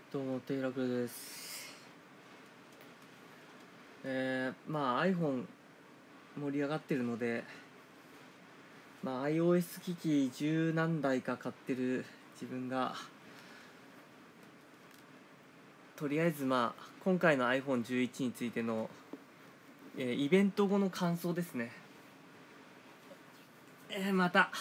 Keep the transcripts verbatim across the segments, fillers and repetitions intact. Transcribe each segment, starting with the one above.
どうも、テイラクです。えー、まあ iPhone 盛り上がってるので、まあ iOS 機器十何台か買ってる自分が、とりあえずまあ今回の アイフォンじゅういち についての、えーイベント後の感想ですね。えー、また、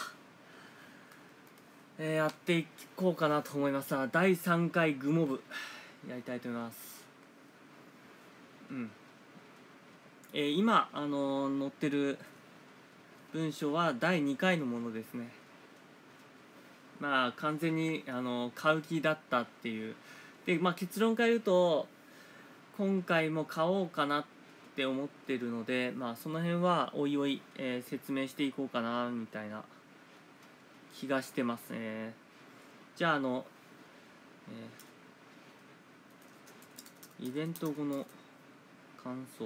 えーやっていこうかなと思います。だいさんかいグモブやりたいと思います。うん。えー今、あのー載ってる文章はだいにかいのものですね。まあ完全にあの買う気だったっていうで、まあ、結論から言うと今回も買おうかなって思ってるので、まあその辺はおいおい、えー説明していこうかなみたいな気がしてますね。じゃああの、えーイベント後の感想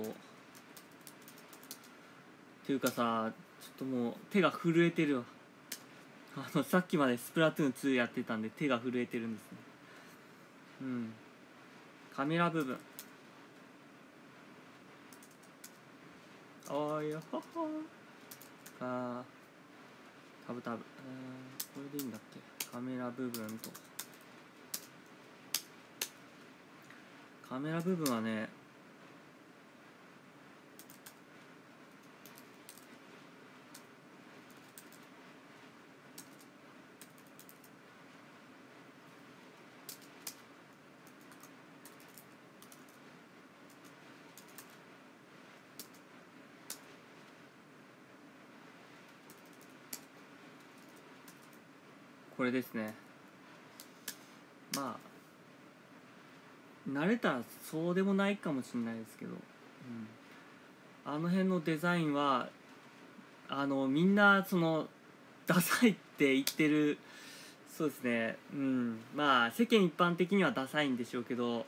っていうかさ、ちょっともう手が震えてるわ。あのさっきまでスプラトゥーンツーやってたんで手が震えてるんですね。うん。カメラ部分、おーよほほーあタブタブ、えー、これでいいんだっけ。カメラ部分とカメラ部分はね、これですね。まあ慣れたらそうでもないかもしれないですけど、うん、あの辺のデザインはあのみんなそのダサいって言ってる。そうですね。うん、まあ世間一般的にはダサいんでしょうけど、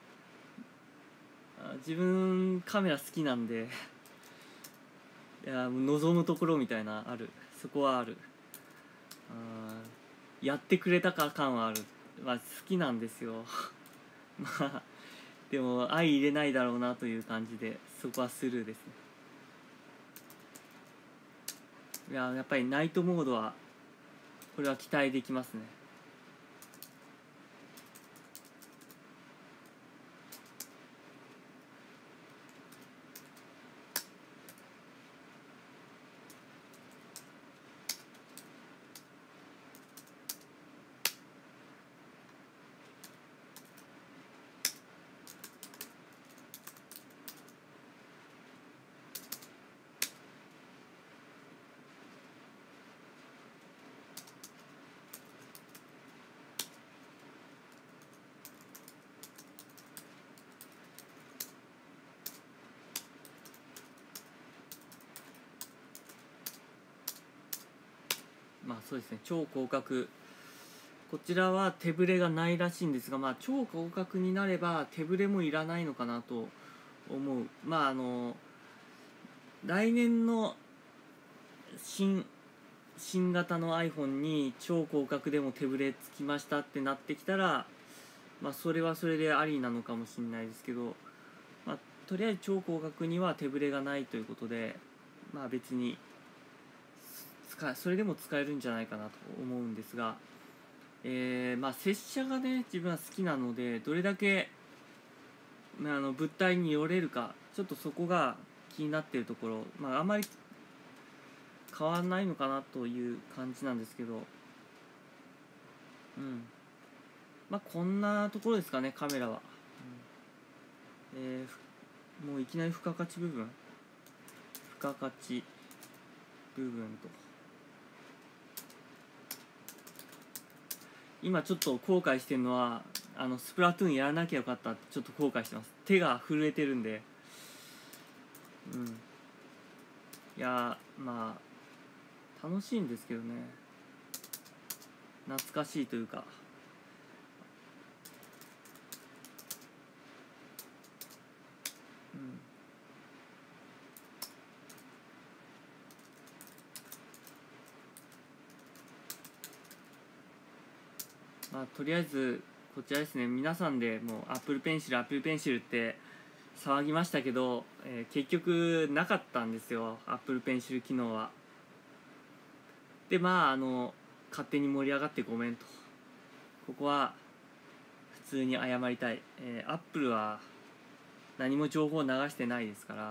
自分カメラ好きなんでいや望むところみたいなある。そこはある。あやってくれたか感はある。まあ好きなんですよまあでも相入れないだろうなという感じでそこはスルーですね。いややっぱりナイトモードはこれは期待できますね。まあそうですね、超広角、こちらは手ぶれがないらしいんですが、まあ超広角になれば手ぶれもいらないのかなと思う。まああの来年の新新型の iPhone に超広角でも手ぶれつきましたってなってきたら、まあそれはそれでありなのかもしれないですけど、まあとりあえず超広角には手ぶれがないということで、まあ別に使それでも使えるんじゃないかなと思うんですが、えー、まあ拙者がね自分は好きなので、どれだけ、まあ、あの物体によれるかちょっとそこが気になっているところ、まああんまり変わらないのかなという感じなんですけど、うんまあこんなところですかね、カメラは。うん、えー、もういきなり付加価値部分付加価値部分と今ちょっと後悔してるのは、あのスプラトゥーンやらなきゃよかったってちょっと後悔してます。手が震えてるんで。うんいやまあ楽しいんですけどね、懐かしいというか。うんまあとりあえずこちらですね。皆さんでもう Apple Pencil Apple Pencil って騒ぎましたけど、えー、結局なかったんですよ、 Apple Pencil 機能は。でまああの勝手に盛り上がってごめんと、ここは普通に謝りたい。えー、Apple は何も情報を流してないですから。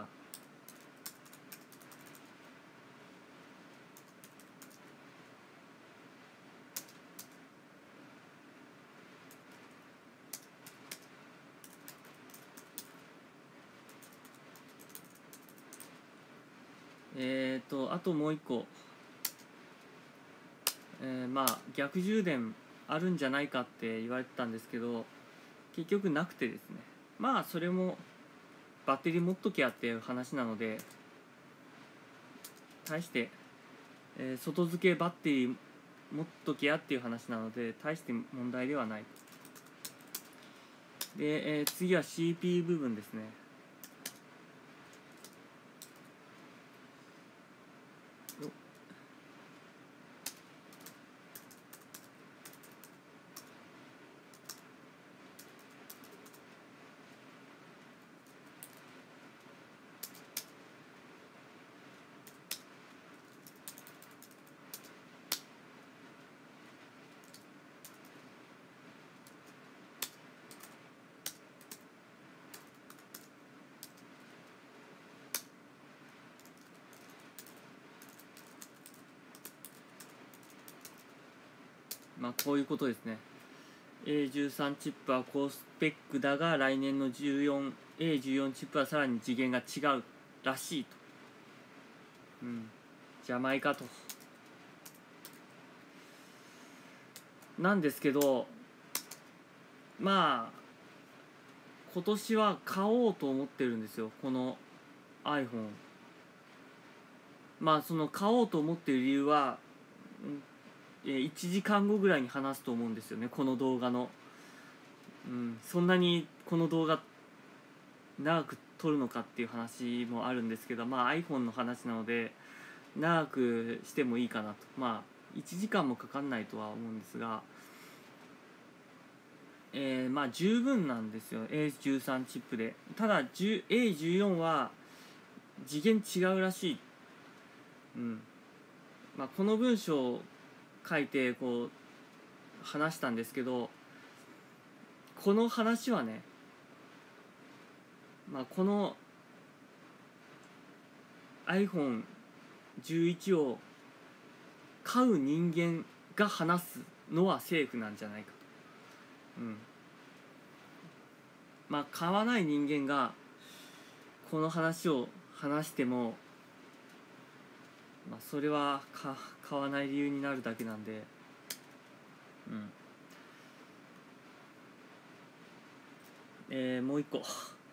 えーとあともう一個、えー、まあ逆充電あるんじゃないかって言われてたんですけど、結局なくてですね。まあそれもバッテリー持っときゃっていう話なので、対して、えー、外付けバッテリー持っときゃっていう話なので大して問題ではない。で、えー、次は シーピーユー 部分ですね。まあこういうことですね。 エーじゅうさん チップは高スペックだが来年の じゅうよんエーじゅうよん チップはさらに次元が違うらしいと。うん、ジャマイカとなんですけど、まあ今年は買おうと思ってるんですよ、この iPhone。 まあその買おうと思ってる理由は、いちじかんごぐらいに話すと思うんですよね、この動画の。うん、そんなにこの動画長く撮るのかっていう話もあるんですけど、まあ iPhone の話なので長くしてもいいかなと。まあいちじかんもかかんないとは思うんですが、えー、まあ十分なんですよ エーじゅうさん チップで。ただ エーじゅうよん は次元違うらしい。うんまあ、この文章を書いてこう話したんですけど、この話はね、まあ、この アイフォンじゅういち を買う人間が話すのはセーフなんじゃないかと。うんまあ買わない人間がこの話を話しても、まあ、それはか買わない理由になるだけなんで、うんえー、もう一個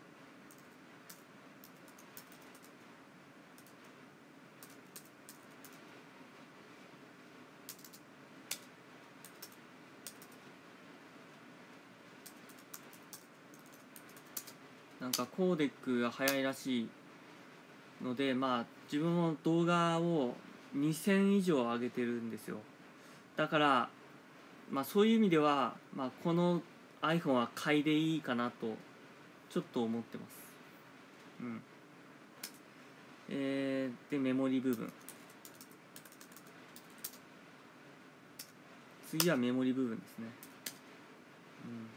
なんかコーデックが早いらしいので、まあ自分も動画をにせん以上上げてるんですよ。だからまあそういう意味では、まあ、この iPhone は買いでいいかなとちょっと思ってます。うんえー、でメモリ部分、次はメモリ部分ですね。うん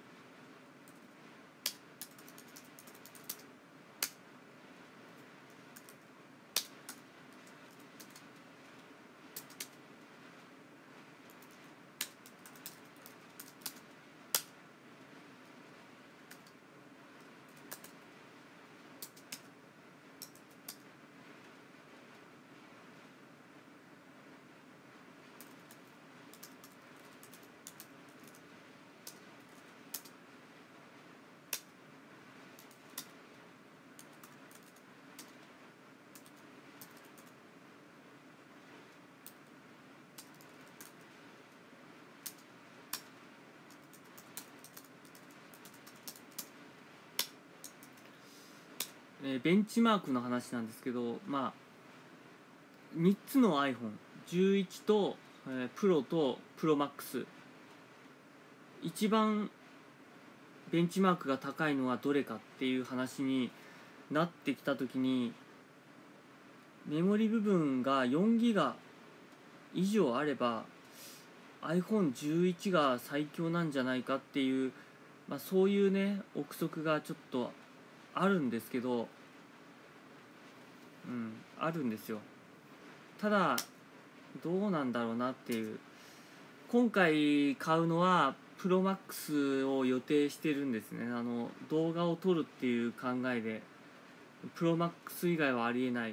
えー、ベンチマークの話なんですけど、まあみっつの アイフォンじゅういち と、えー、プロとプロマックス一番ベンチマークが高いのはどれかっていう話になってきた時に、メモリ部分がよんギガ以上あれば アイフォンじゅういち が最強なんじゃないかっていう、まあ、そういうね憶測がちょっとあるんですけど、うんあるんですよ。ただどうなんだろうなっていう。今回買うのはプロマックスを予定してるんですね。あの動画を撮るっていう考えでプロマックス以外はありえない、うん、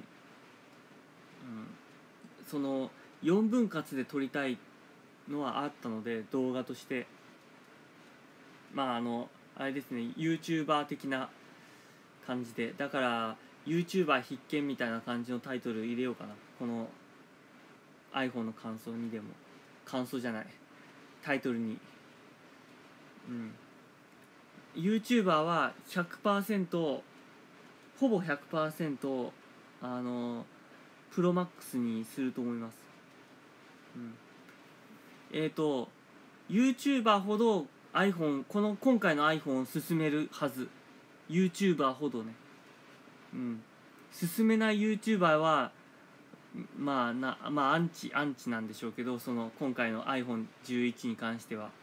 そのよんぶん割で撮りたいのはあったので、動画としてまああのあれですね YouTuber 的な感じで、だから YouTuber 必見みたいな感じのタイトル入れようかな、この iPhone の感想にでも、感想じゃないタイトルに。うん YouTuber は ひゃくパーセント ほぼ ひゃくパーセント あのプロマックスにすると思います。うんえっ、ー、と YouTuber ほど iPhone この今回の iPhone を勧めるはず。 YouTuber ほどね、うん勧めない YouTuber はまあなまあアンチアンチなんでしょうけど、その今回の アイフォンじゅういち に関しては。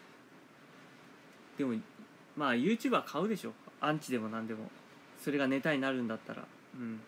でもまあ YouTuber 買うでしょ、アンチでもなんでも。それがネタになるんだったら、うん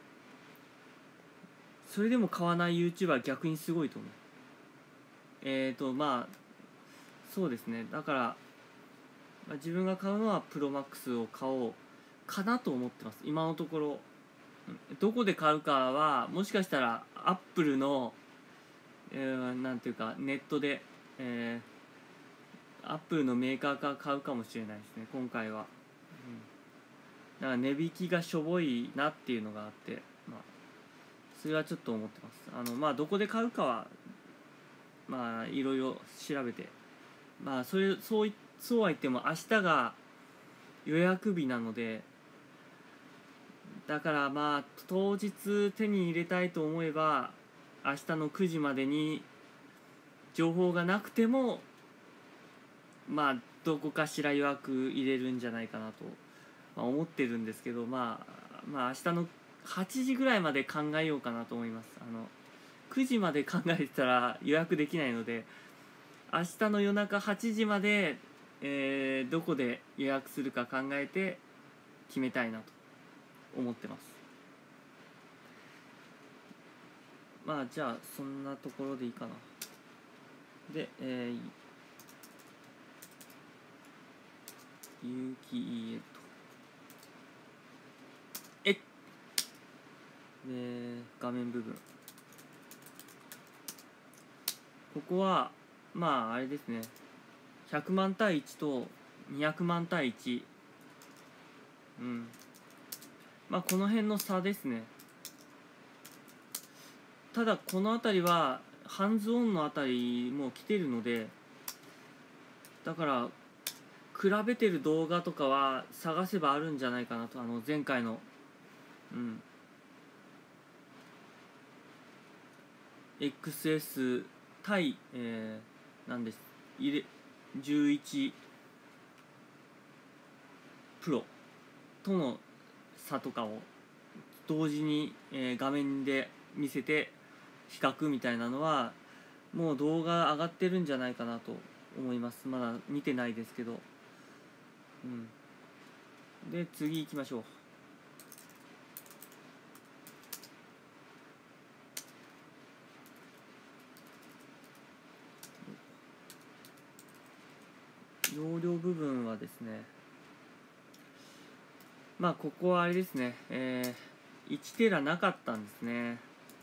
それでも買わない YouTuber は逆にすごいと思う。えっ、ー、とまあそうですね、だから、まあ、自分が買うのはプロマックスを買おうかなと思ってます今のところ。どこで買うかはもしかしたらアップルの、えー、なんていうかネットで、えー、アップルのメーカーから買うかもしれないですね今回は、うん、だから値引きがしょぼいなっていうのがあって、まあ、それはちょっと思ってます。あのまあどこで買うかはまあいろいろ調べて、まあそれそういそうは言っても明日が予約日なので、だからまあ当日手に入れたいと思えば明日のくじまでに情報がなくてもまあどこかしら予約入れるんじゃないかなと、まあ、思ってるんですけど、まあまあ明日のはちじぐらいまで考えようかなと思います。あのくじまで考えてたら予約できないので、明日の夜中はちじまで、えー、どこで予約するか考えて決めたいなと思ってます。まあじゃあそんなところでいいかな。で、えー、有機 イーエル とえっで画面部分、ここはまああれですね、ひゃくまん対いちとにひゃくまん対いち、うんまあこの辺の差ですね。ただこの辺りはハンズオンの辺りも来てるので、だから比べてる動画とかは探せばあるんじゃないかなと。あの前回のうん エックスエス 対、えー、なんです入れじゅういちプロとの差とかを同時に、えー、画面で見せて比較みたいなのはもう動画上がってるんじゃないかなと思います。まだ見てないですけど、うん、で次行きましょう。容量部分はですね、まあここはあれですね、えー、いちテラなかったんですね。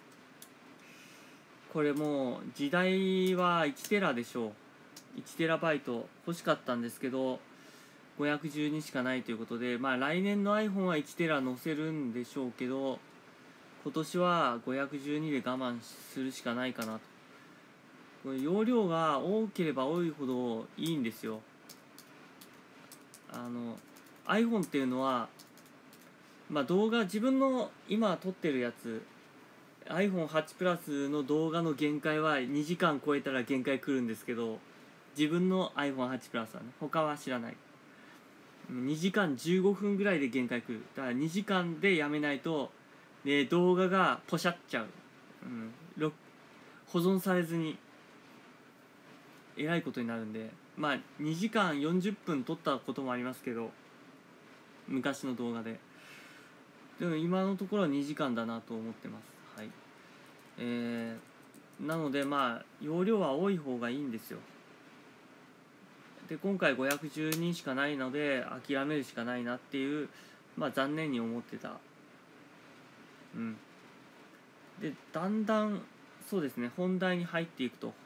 これもう時代はいちテラでしょう。いちテラバイト欲しかったんですけどごひゃくじゅうにしかないということで、まあ来年の iPhone はいちテラ載せるんでしょうけど、今年はごひゃくじゅうにで我慢するしかないかなと。これ容量が多ければ多いほどいいんですよ。あの iPhone っていうのはまあ動画、自分の今撮ってるやつ アイフォンエイト プラスの動画の限界はにじかん超えたら限界来るんですけど、 自分の アイフォンエイト プラスはね、他は知らない。にじかんじゅうごふんぐらいで限界くる。だからにじかんでやめないと、で動画がポシャっちゃう、うん、保存されずにえらいことになるんで、まあにじかんよんじゅっぷん撮ったこともありますけど、昔の動画で。でも今のところはにじかんだなと思ってます。はい。えー、なのでまあ容量は多い方がいいんですよ。で今回ごひゃくじゅうにんしかないので諦めるしかないなっていう、まあ残念に思ってた。うん。でだんだんそうですね、本題に入っていくと。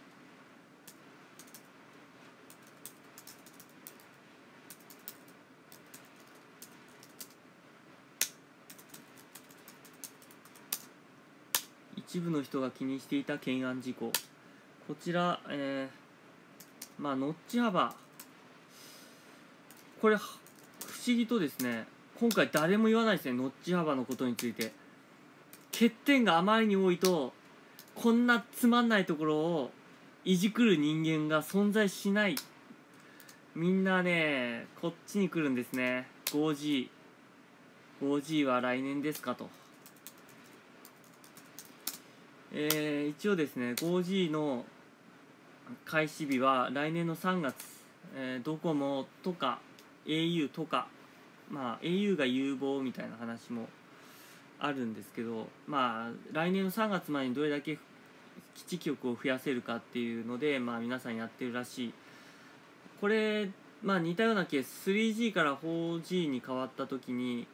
一部の人が気にしていた懸案事項、こちら、えー、まあノッチ幅、これ不思議とですね、今回誰も言わないですね、ノッチ幅のことについて。欠点があまりに多いと、こんなつまんないところをいじくる人間が存在しない。みんなねこっちに来るんですね。 フォージー フォージー は来年ですかと。えー、一応ですね フォージー の開始日は来年のさんがつ、えー、ドコモとか エーユー とか、まあ エーユー が有望みたいな話もあるんですけど、まあ来年のさんがつまでにどれだけ基地局を増やせるかっていうので、まあ皆さんやってるらしい。これまあ似たようなケース スリージー から フォージー に変わった時に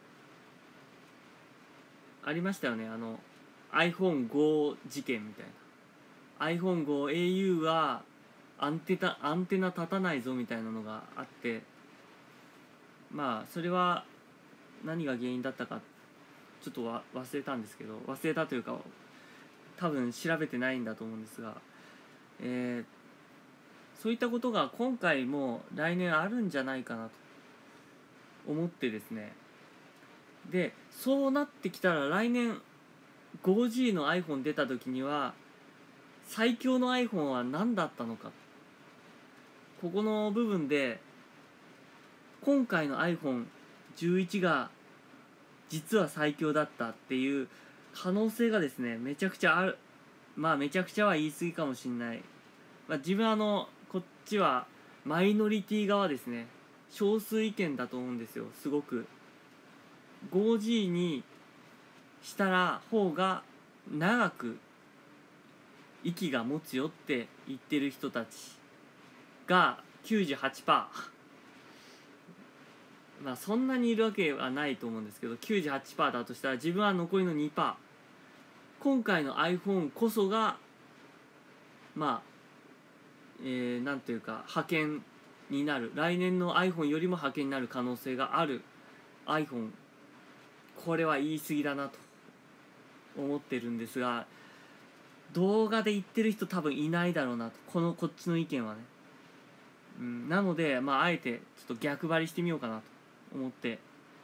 ありましたよね。あの アイフォンファイブ 事件みたいな。 アイフォンファイブ エーユー はアンテナアンテナ立たないぞみたいなのがあって、まあそれは何が原因だったかちょっとわ忘れたんですけど、忘れたというか多分調べてないんだと思うんですが、えー、そういったことが今回も来年あるんじゃないかなと思ってですね。でそうなってきたら来年 フォージー の iPhone 出た時には最強の iPhone は何だったのか、ここの部分で今回の アイフォンじゅういち が実は最強だったっていう可能性がですねめちゃくちゃある。まあめちゃくちゃは言い過ぎかもしんない、まあ、自分あのこっちはマイノリティ側ですね、少数意見だと思うんですよ。すごく フォージー にしたら方が長く息が持つよって言ってる人たちが きゅうじゅうはちパーセント、まあそんなにいるわけはないと思うんですけど きゅうじゅうはちパーセント だとしたら自分は残りの にパーセント、 今回の iPhone こそがまあえー、なんというか覇権になる、来年の iPhone よりも覇権になる可能性がある iPhone、 これは言い過ぎだなと思ってるんですが、動画で言ってる人多分いないだろうなと、このこっちの意見はね、うん、なのでまああえてちょっと逆張りしてみようかなと思って、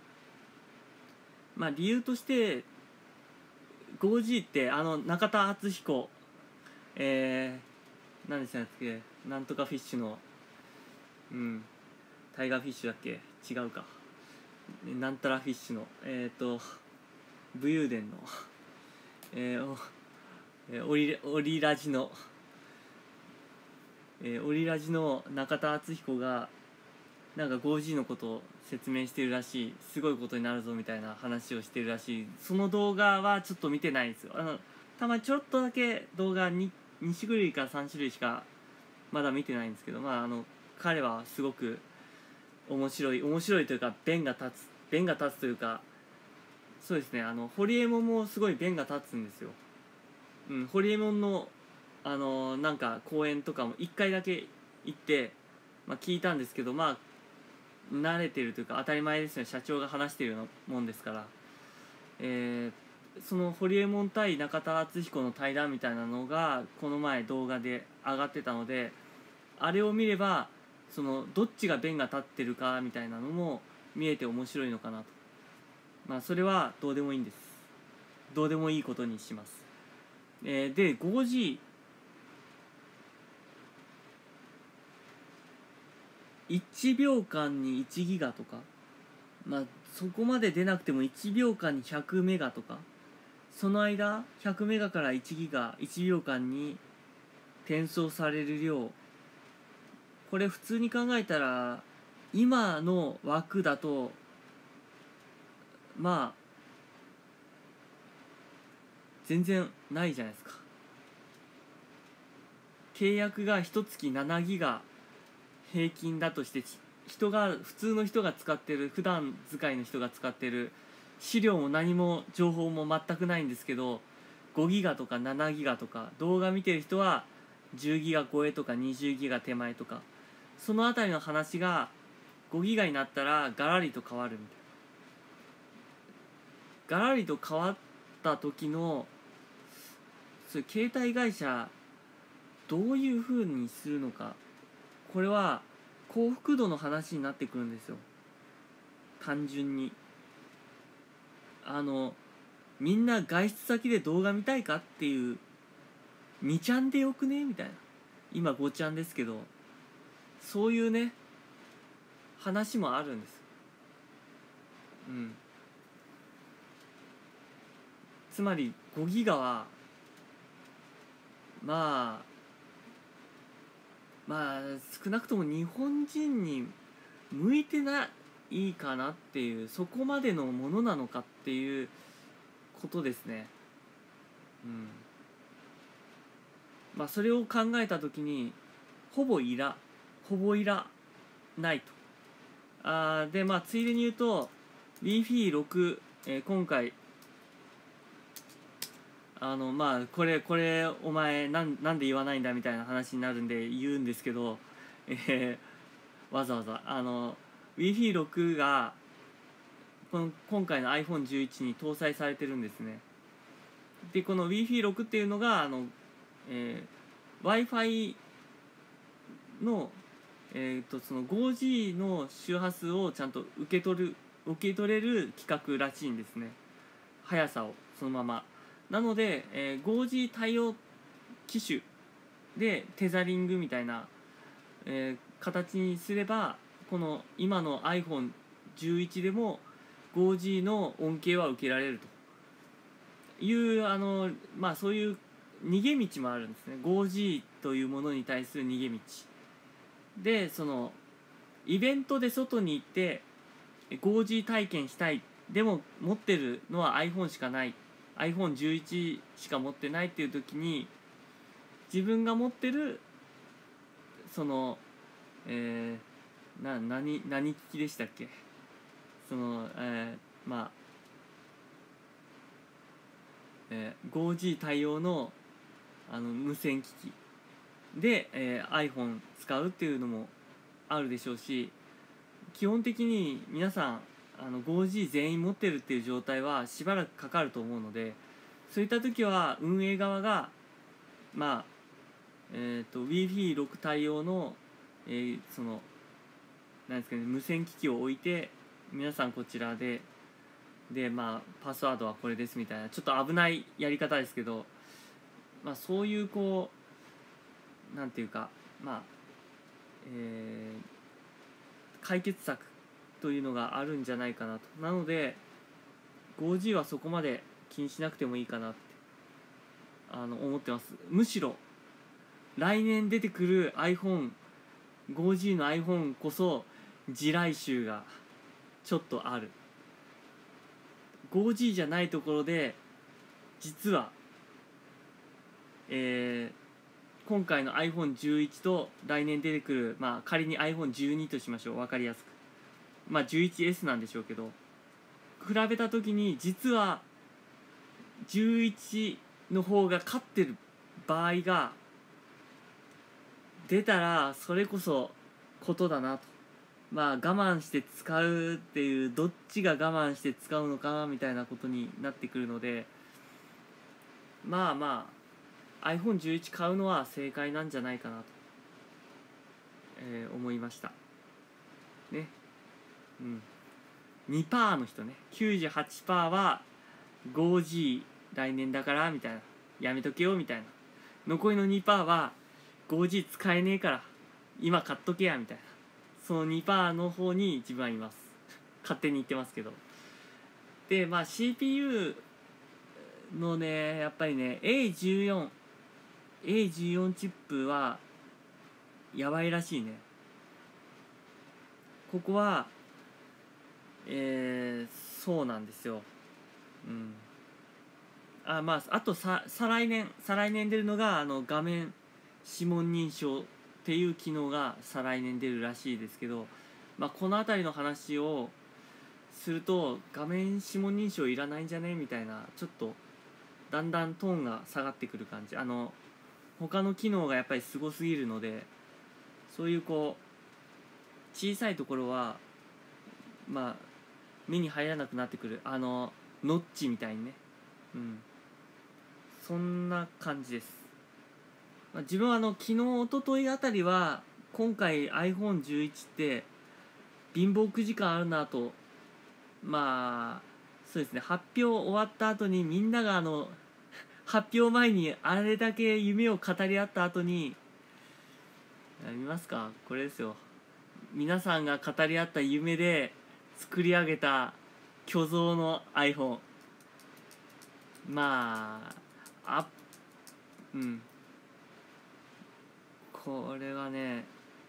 まあ理由として フォージー ってあの中田敦彦、えー、何でしたっけ、なんとかフィッシュの、うんタイガーフィッシュだっけ、違うか、なんたらフィッシュのえっ、ー、と武勇伝のえー、おえー、オリオリラジの、えー、オリラジの中田敦彦がなんか フォージー のことを説明してるらしい、すごいことになるぞみたいな話をしてるらしい。その動画はちょっと見てないんですよ。あのたまにちょっとだけ動画 2, 2種類かさん種類しかまだ見てないんですけど、まああの彼はすごく面白い面白いというか弁が立つ弁が立つというか、そうですね、あのホリエモンもすごい弁が立つんですよ。うん、ホリエモンのあのなんか講演とかもいっかいだけ行って、まあ、聞いたんですけど、まあ慣れてるというか当たり前ですね、社長が話してるようなもんですから、えー、そのホリエモン対中田敦彦の対談みたいなのがこの前動画で上がってたので、あれを見ればそのどっちが弁が立ってるかみたいなのも見えて面白いのかなと。まあそれはどうでもいいんです。どうでもいいことにします。えー、で フォージーいちびょうかんにいちギガとか、まあそこまで出なくてもいちびょうかんにひゃくメガとか、その間ひゃくメガからいちギガいちびょうかんに転送される量、これ普通に考えたら今の枠だとまあ全然ないじゃないですか。契約がいっかげつななギガ平均だとして、人が普通の人が使ってる普段使いの人が使ってる資料も何も情報も全くないんですけど、ごギガとかななギガとか、動画見てる人はじゅうギガ超えとかにじゅうギガ手前とか、そのあたりの話がごギガになったらガラリと変わるみたいな。ガラリと変わった時のそういう携帯会社どういう風にするのか、これは幸福度の話になってくるんですよ。単純にあのみんな外出先で動画見たいかっていう、にちゃんでよくねみたいな、今ごちゃんですけど、そういうね話もあるんです。うんつまりごギガはまあまあ少なくとも日本人に向いてないかなっていう、そこまでのものなのかっていうことですね。うんまあそれを考えた時にほぼいらほぼいらないと。あでまあついでに言うと Wi-Fi ろく、えー、今回あのまあこれこれお前なんなんで言わないんだみたいな話になるんで言うんですけど、えー、わざわざあの Wi-Fi ろくがこの今回の アイフォンじゅういち に搭載されてるんですね。でこの Wi-Fi ろくっていうのがあの、えー、Wi-Fi の、えー、とその ごジー の周波数をちゃんと受け取る受け取れる規格らしいんですね。速さをそのままなので、えー、ごジー 対応機種でテザリングみたいな、えー、形にすれば、この今の アイフォンじゅういち でも ごジー の恩恵は受けられるというあの、まあ、そういう逃げ道もあるんですね。 ごジー というものに対する逃げ道で、そのイベントで外に行って ごジー 体験したい、でも持ってるのは iPhone しかない、 アイフォンじゅういち しか持ってないっていう時に、自分が持ってるそのえー、な何何機器でしたっけ、そのえー、まあ、えー、ごジー 対応のあの無線機器で、えー、iPhone 使うっていうのもあるでしょうし、基本的に皆さんあの ごジー 全員持ってるっていう状態はしばらくかかると思うので、そういった時は運営側がまあえー、と Wi-Fi ろく対応の、えー、そのなんですかね、無線機器を置いて、皆さんこちらででまあパスワードはこれですみたいな、ちょっと危ないやり方ですけど、まあそういうこうなんていうか、まあえー、解決策というのがあるんじゃないかなと。なので ごジー はそこまで気にしなくてもいいかなってあの思ってます。むしろ来年出てくる アイフォンごジー の iPhone こそ地雷臭がちょっとある。 ごジー じゃないところで実は、えー、今回の アイフォンじゅういち と来年出てくる、まあ仮に アイフォンじゅうに としましょう、分かりやすく。まあ じゅういちエス なんでしょうけど、比べた時に実はじゅういちの方が勝ってる場合が出たら、それこそことだなと。まあ我慢して使うっていう、どっちが我慢して使うのかみたいなことになってくるので、まあまあ アイフォンじゅういち 買うのは正解なんじゃないかなと、えー、思いましたね。うん にパーセント の人ね、 きゅうじゅうはちパーセント は ごジー 来年だからみたいな、やめとけよみたいな、残りの にパーセント は ごジー 使えねえから今買っとけやみたいな、 その にパーセント の方に自分はいます。勝手に言ってますけど。でまあ シーピーユー のねやっぱりね エーじゅうよん エーじゅうよん チップはやばいらしいね。ここはえー、そうなんですよ。うんあまああとさ再来年再来年出るのがあの画面指紋認証っていう機能が再来年出るらしいですけど、まあ、この辺りの話をすると画面指紋認証いらないんじゃねみたいなちょっとだんだんトーンが下がってくる感じ。あの他の機能がやっぱりすごすぎるので、そういうこう小さいところはまあ目に入らなくなってくる。あのノッチみたいにね、うんそんな感じです。まあ、自分はあの昨日一昨日あたりは今回 アイフォンじゅういち って貧乏くじ感あるなと、まあそうですね、発表終わった後にみんながあの発表前にあれだけ夢を語り合った後に見ますか、これですよ。皆さんが語り合った夢で作り上げた虚像の iPhone。 まああうんこれはね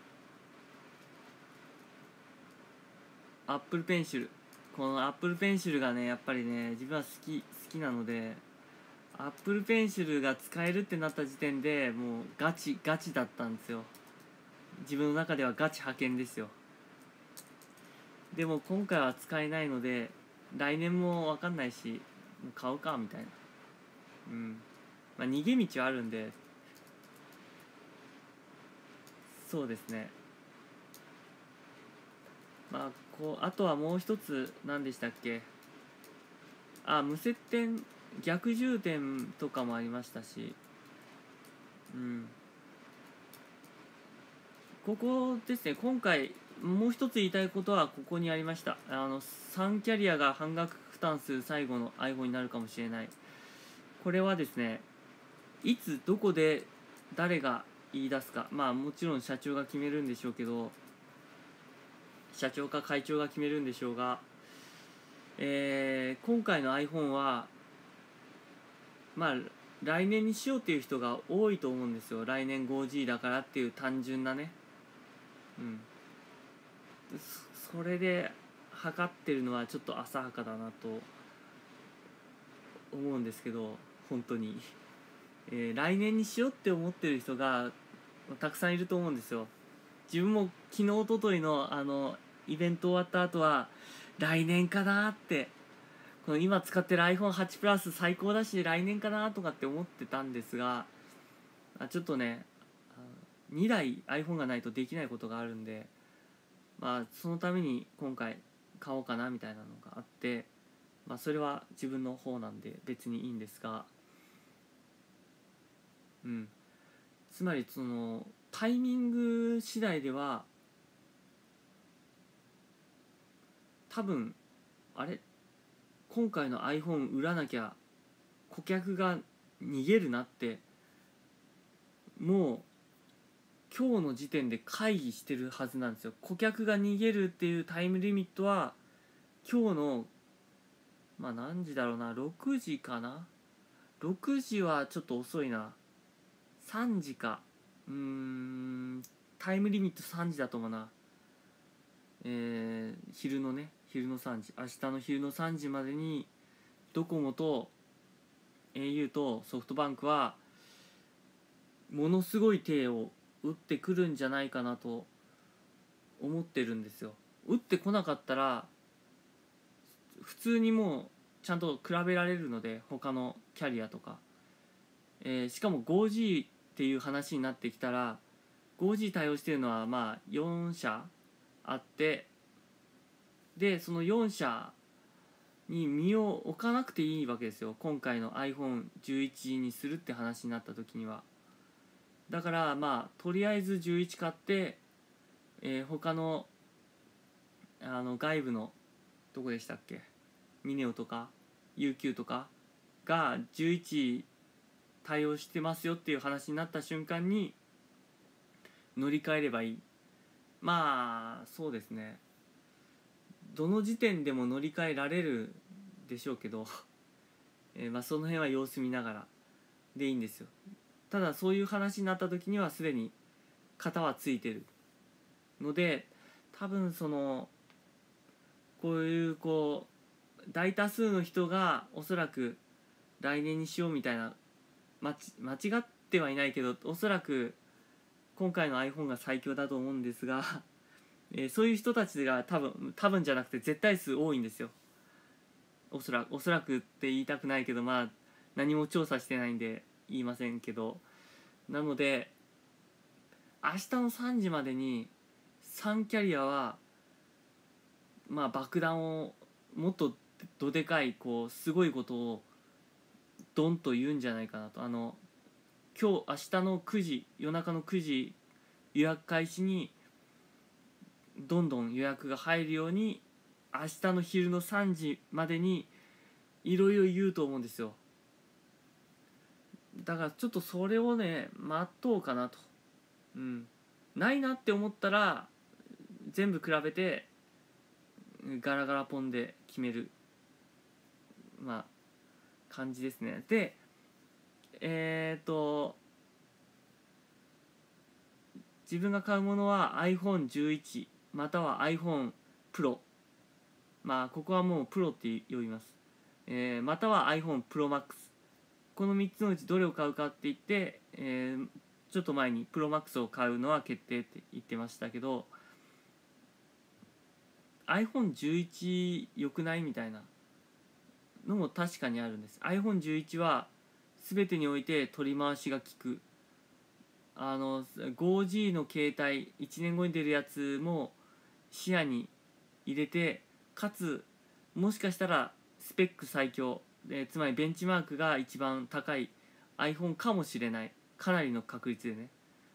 アップルペンシルこのアップルペンシルがねやっぱりね自分は好き好きなので、アップルペンシルが使えるってなった時点でもうガチガチだったんですよ。自分の中ではガチ派遣ですよ。でも今回は使えないので来年も分かんないし買おうかみたいな。うんまあ逃げ道はあるんで、そうですね。まあこうあとはもう一つ何でしたっけ、あ無接点逆充電とかもありましたし、うんここですね。今回もう一つ言いたいことはここにありました。あのさんキャリアが半額負担する最後の iPhone になるかもしれない。これはですね、いつどこで誰が言い出すか、まあもちろん社長が決めるんでしょうけど、社長か会長が決めるんでしょうが、えー今回の iPhone はまあ来年にしようっていう人が多いと思うんですよ。来年 ファイブジー だからっていう単純なね、うんそれで測ってるのはちょっと浅はかだなと思うんですけど、本当に、えー来年にしようって思ってる人がたくさんいると思うんですよ。自分も昨日一昨日のあのイベント終わった後は来年かなって、この今使ってる アイフォンエイトプラス最高だし来年かなとかって思ってたんですが、あちょっとねにだい iPhone がないとできないことがあるんで、まあそのために今回買おうかなみたいなのがあって、まあそれは自分の方なんで別にいいんですが、うんつまりそのタイミング次第では多分あれ今回の iPhone 売らなきゃ顧客が逃げるなってもう今日の時点で会議してるはずなんですよ。顧客が逃げるっていうタイムリミットは今日のまあ何時だろうな、ろくじかな、ろくじはちょっと遅いな、さんじか、うーんタイムリミットさんじだと思うな。えー、昼のね昼のさんじ、明日の昼のさんじまでにドコモと エーユー とソフトバンクはものすごい手を打ってくるんじゃないかなと思ってるんですよ。打ってこなかったら普通にもうちゃんと比べられるので他のキャリアとか、えー、しかも ファイブジー っていう話になってきたら ファイブジー 対応してるのはまあよん社あって、でそのよん社に身を置かなくていいわけですよ。今回の アイフォンじゅういち にするって話になった時には。だからまあとりあえずじゅういち買って、えー、他のあの外部のどこでしたっけ、ミネオとか ユーキュー とかがじゅういち対応してますよっていう話になった瞬間に乗り換えればいい。 まあそうですね、どの時点でも乗り換えられるでしょうけどえーまあその辺は様子見ながらでいいんですよ。ただそういう話になった時にはすでに型はついてるので、多分そのこういうこう大多数の人がおそらく来年にしようみたいな、間違ってはいないけどおそらく今回の iPhone が最強だと思うんですがえーそういう人たちが多分多分じゃなくて絶対数多いんですよ。おそらくおそらくって言いたくないけど、まあ何も調査してないんで言いませんけど、なので明日のさんじまでにさんキャリアはまあ爆弾をもっとどでかいこうすごいことをドンと言うんじゃないかなと。あの今日明日のくじ、夜中のくじ予約開始にどんどん予約が入るように明日の昼のさんじまでにいろいろ言うと思うんですよ。だからちょっとそれをね待とうかなと。うんないなって思ったら全部比べてガラガラポンで決めるまあ感じですね。でえっ、ー、と自分が買うものは アイフォンじゅういち または iPhone Pro、 まあここはもうプロって呼びます、えー、または iPhone Pro Max、 このみっつのうちどれを買うかって言って、えー、ちょっと前に Pro Max を買うのは決定って言ってましたけど、 アイフォンじゅういち 良くないみたいなのも確かにあるんです。 アイフォンじゅういち は全てにおいて取り回しが効く。あの フォージー の携帯いちねんごに出るやつも視野に入れて、かつもしかしたらスペック最強で、つまりベンチマークが一番高い iPhone かもしれない、かなりの確率でね、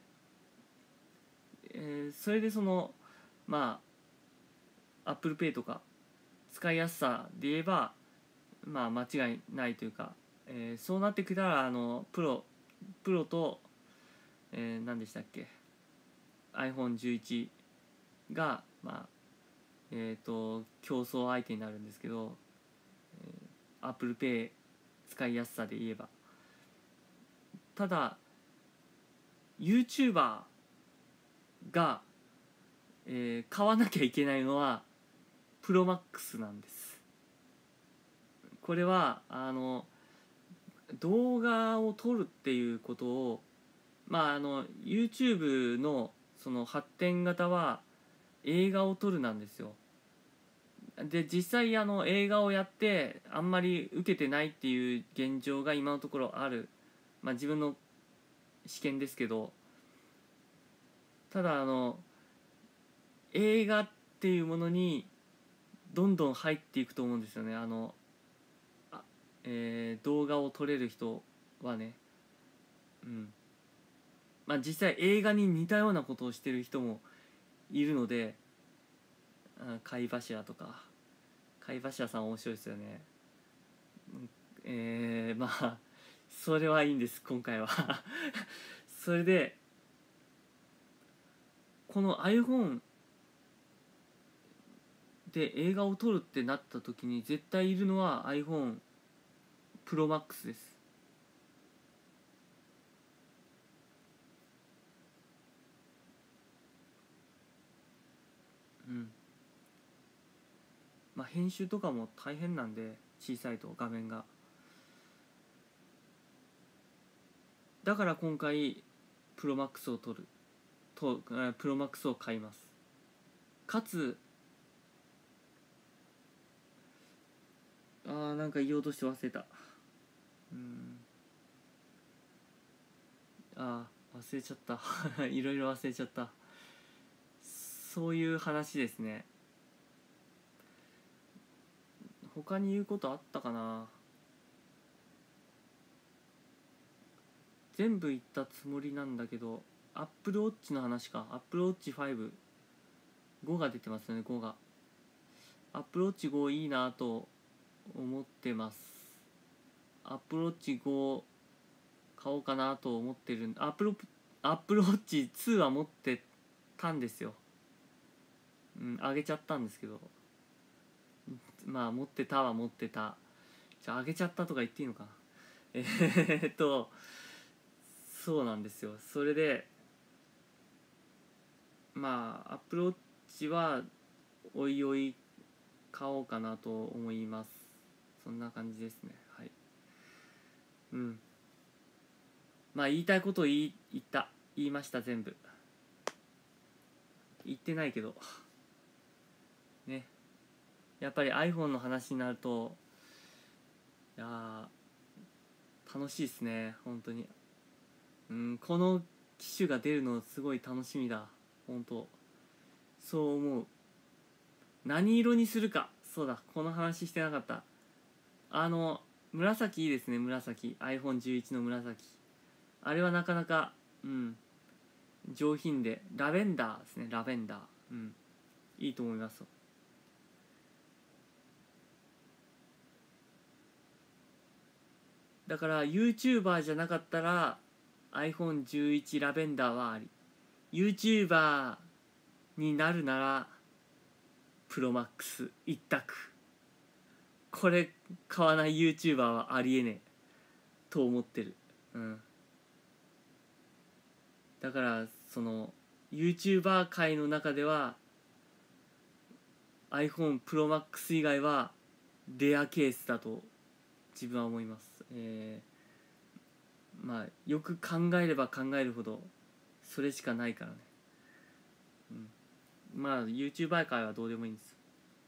えー、それでそのまあ Apple Pay とか使いやすさで言えばまあ間違いないというか、えー、そうなってきたらあのプロプロと、えー、何でしたっけ アイフォンじゅういち がまあえっ、ー、と競争相手になるんですけど、えー、Apple Pay 使いやすさで言えば。ただ YouTuber が、えー、買わなきゃいけないのは ProMax なんです。これはあの動画を撮るっていうことをまああの YouTube のその発展型は映画を撮るなんですよ。で実際あの映画をやってあんまり受けてないっていう現状が今のところある、まあ自分の試験ですけど、ただあの映画っていうものにどんどん入っていくと思うんですよね。あのあ、えー動画を撮れる人はね、うんまあ実際映画に似たようなことをしてる人もいるので、あ貝柱とか貝柱さん面白いですよね。えー、まあそれはいいんです今回はそれでこの iPhone で映画を撮るってなった時に絶対いるのは iPhone Pro Max です。うんまあ編集とかも大変なんで、小さいと画面が。だから今回プロマックスを取ると、プロマックスを買います。かつあーなんか言おうとして忘れた。うんあー忘れちゃったいろいろ忘れちゃった。そういう話ですね。他に言うことあったかな。全部言ったつもりなんだけど、Apple Watch の話か。Apple Watch ファイブ、ごが出てますよね。ごが Apple Watch ごいいなと思ってます。Apple Watch ご買おうかなと思ってるんで、Apple Apple Watch ツーは持ってたんですよ。 うん、あげちゃったんですけど、まあ持ってたは持ってた、じゃああげちゃったとか言っていいのかな。えーっとそうなんですよ。それでまあアップルウォッチはおいおい買おうかなと思います。そんな感じですね。はい。うん。まあ言いたいことを言い言った言いました。全部言ってないけどね。やっぱり iPhone の話になると、いや楽しいですね本当に。うん、この機種が出るのすごい楽しみだ本当。そう思う。何色にするか、そうだ、この話してなかった。あの紫いいですね。紫 アイフォンじゅういち の紫、あれはなかなかうん上品で、ラベンダーですね。ラベンダー、うんいいと思います。だから YouTuber じゃなかったら アイフォンじゅういち ラベンダーはあり、 YouTuber になるならプロマックス一択。これ買わない YouTuber はありえねえと思ってる。うんだからその YouTuber 界の中では iPhone Pro Max 以外はレアケースだと自分は思います。えー、まあよく考えれば考えるほどそれしかないからね。うん、まあ YouTuber 界はどうでもいいんです。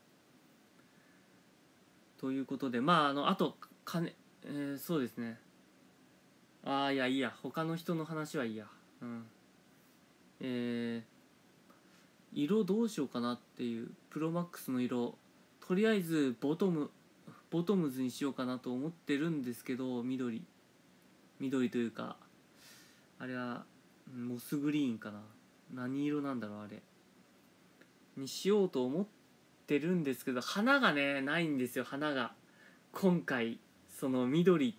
ということで、まああのあと金、えー、そうですね。ああいやいいや、他の人の話はいいや。うんえー、色どうしようかなっていう。プロマックスの色とりあえずボトムボトムズにしようかなと思ってるんですけど、緑緑というかあれはモスグリーンかな、何色なんだろうあれにしようと思ってるんですけど、花がねないんですよ。花が今回その緑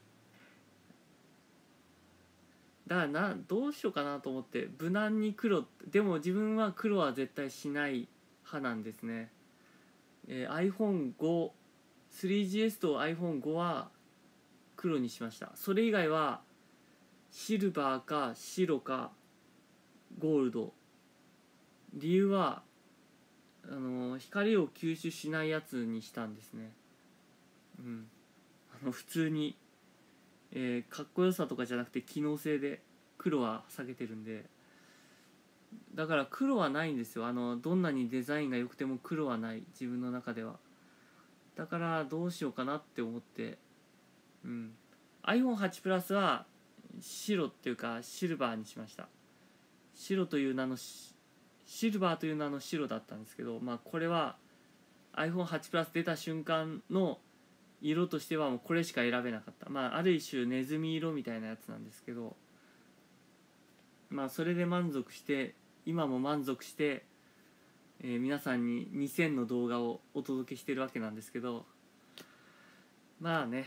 だからな、どうしようかなと思って。無難に黒、でも自分は黒は絶対しない派なんですね。えー、アイフォンファイブ、スリージーエス と アイフォンファイブ は黒にしました。それ以外はシルバーか白かゴールド。理由はあのー光を吸収しないやつにしたんですね。うんあの普通に、えーかっこよさとかじゃなくて機能性で黒は避けてるんで。だから黒はないんですよ。あのどんなにデザインが良くても黒はない、自分の中では。だからどうしようかなって思って、うん アイフォンエイト プラスは白っていうかシルバーにしました。白という名のシルバーという名の白だったんですけど、まあこれは アイフォンエイト プラス出た瞬間の色としてはもうこれしか選べなかった。まあある一種ネズミ色みたいなやつなんですけど、まあそれで満足して、今も満足して、えー皆さんににせんの動画をお届けしてるわけなんですけど、まあね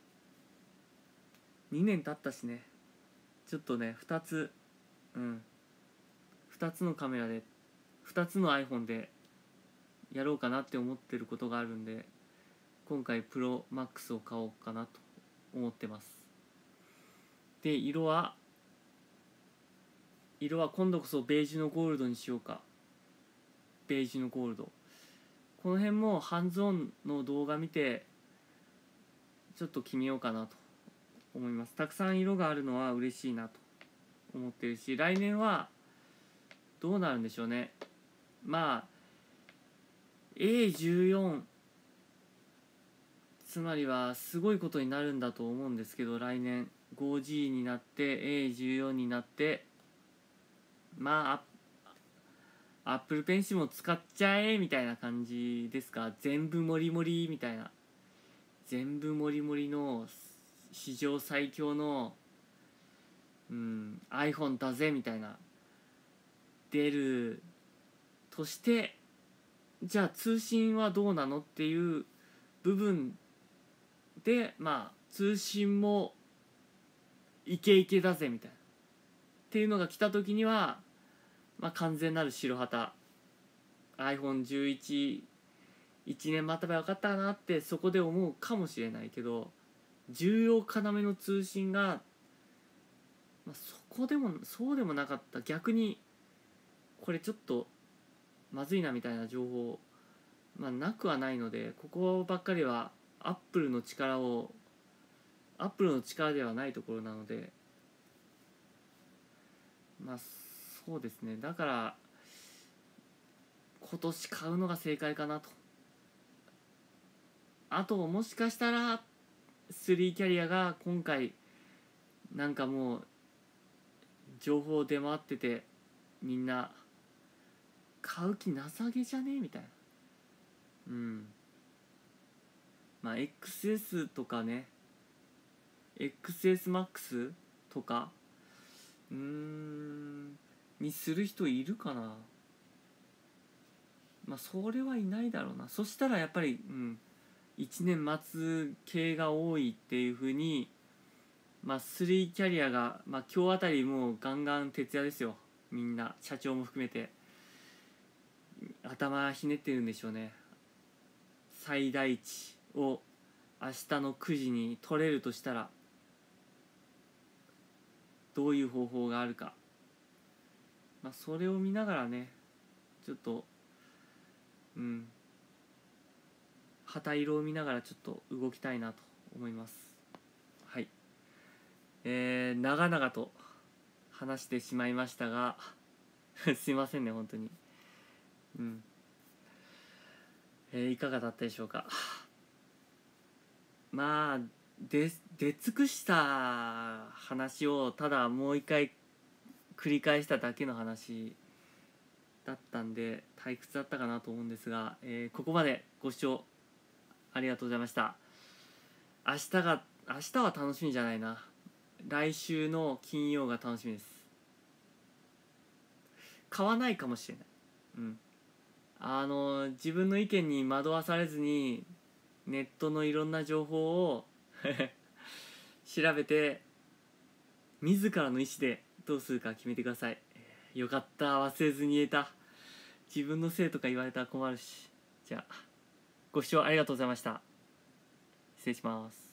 にねん経ったしね、ちょっとねふたつうんふたつのカメラでふたつの iPhone でやろうかなって思ってることがあるんで、今回プロマックスを買おうかなと思ってます。で色は色は今度こそベージュのゴールドにしようか。ベージュのゴールド、この辺もハンズオンの動画見てちょっと決めようかなと思います。たくさん色があるのは嬉しいなと思ってるし、来年はどうなるんでしょうね。まあ エーじゅうよん つまりはすごいことになるんだと思うんですけど、来年 ファイブジー になって エーじゅうよん になって、まあアップルペンシルも使っちゃえみたいな感じですか。全部モリモリみたいな、全部モリモリの史上最強の、うん、iPhone だぜみたいな出るとして、じゃあ通信はどうなのっていう部分で、まあ通信もイケイケだぜみたいなっていうのが来た時には、まあ完全なる白旗アイフォンじゅういち いちねん待てばよかったかなってそこで思うかもしれないけど、重要要の通信が、まあ、そこでもそうでもなかった。逆にこれちょっとまずいなみたいな情報、まあ、なくはないので、ここばっかりはアップルの力をアップルの力ではないところなので、まあそうですね、だから今年買うのが正解かなと。あともしかしたらスリーキャリアが今回なんかもう情報出回ってて、みんな買う気なさげじゃねえみたいな。うんまあ エックスエス とかね、 エックスエスマックス とかうーんにする人いるかな。まあそれはいないだろうな。そしたらやっぱりうんいちねん待つ系が多いっていうふうに、まあスリーキャリアが、まあ今日あたりもうガンガン徹夜ですよ。みんな社長も含めて頭ひねってるんでしょうね。最大値を明日のくじに取れるとしたらどういう方法があるか、まあそれを見ながらね、ちょっとうん旗色を見ながらちょっと動きたいなと思います。はい、えー、長々と話してしまいましたがすいませんね本当に。うんえー、いかがだったでしょうか。まあ出出尽くした話をただもう一回繰り返しただけの話だったんで退屈だったかなと思うんですが、えー、ここまでご視聴ありがとうございました。明日が明日は楽しみじゃないな、来週の金曜が楽しみです。買わないかもしれない。うんあの自分の意見に惑わされずにネットのいろんな情報を調べて自らの意思でどうするか決めてください。よかった、忘れずに言えた。自分のせいとか言われたら困るし。じゃあご視聴ありがとうございました。失礼します。